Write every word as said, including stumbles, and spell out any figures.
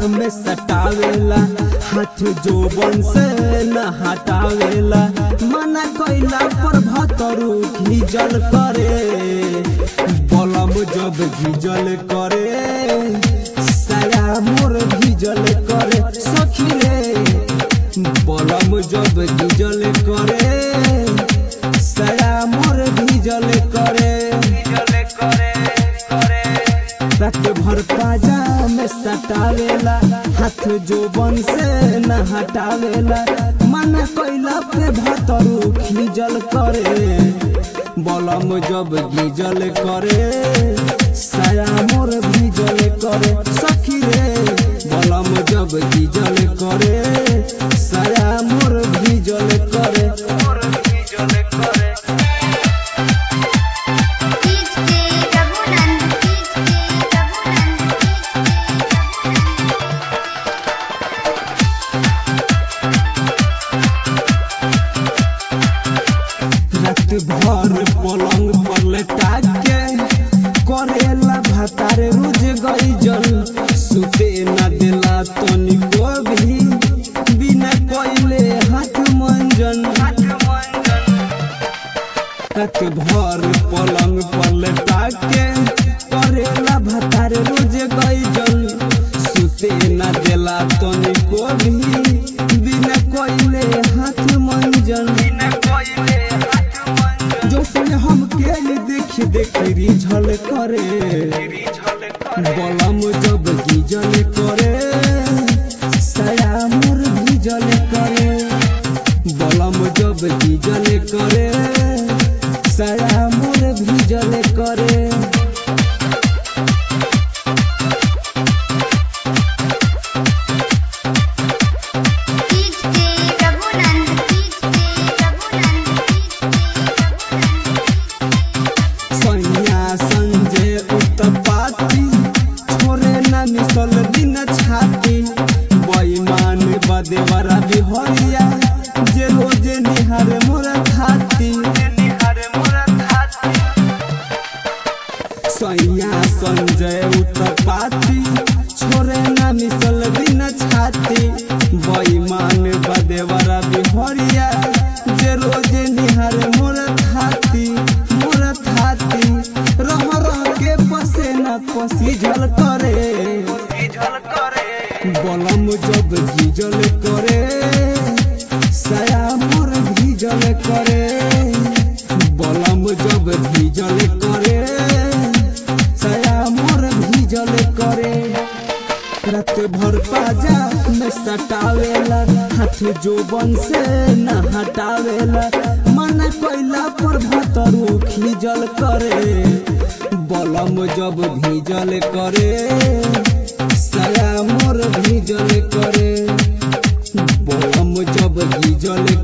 में सटावेला हाथ जोबन से न हटावेला मना कइला पर भतरू घिजल करे बलम जब घिजल करे साया मोर घिजल करे सखी रे बलम जब घिजल करे साया मोर घिजल करे रात भर पाजा में सटावेला हाथ जोबन से न हटावेला मना कइला पे भतरू घिजल करे बलम जब घिजल करे साया मोर घिजल करे सखी रे बलम जब घिजल करे साया मोर घिजल करे भर पलंग पर लेटा के करेला भातार रोज गई जल सुते न देला तनिको भी बिना कोइले हाथ मंजन रात भर पलंग पर लेटा के करेला भातार रोज गई जल सुते न देला तनिको भी बिना कोइले हाथ मंजन हम केली देख देख रिझल करे बलम जब घिजल करे साया मोर घिजल करे बलम जब घिजल करे साया मोर घिजल करे मिसल दिन छाती बेईमान बदेवरा बिहरिया जे रोज निहार मोर खाती सैया संजय उत्पाती छोरे ना मिसल दिन छाती बेईमान बदेवरा बिहरिया जे रोज निहार मोर खाती मोर खाती रह रह के पसेना पसीझल करे बलम जब घिजल करे साया मोर घिजल करे बलम जब घिजल करे साया मोर घिजल करे रात भर पाजा में सटावेला हाथ जोबन से न हटावेला मना कइला पर भतरू घिजल करे बलम जब घिजल करे साया मोर घिजल करे बलम जब घिजल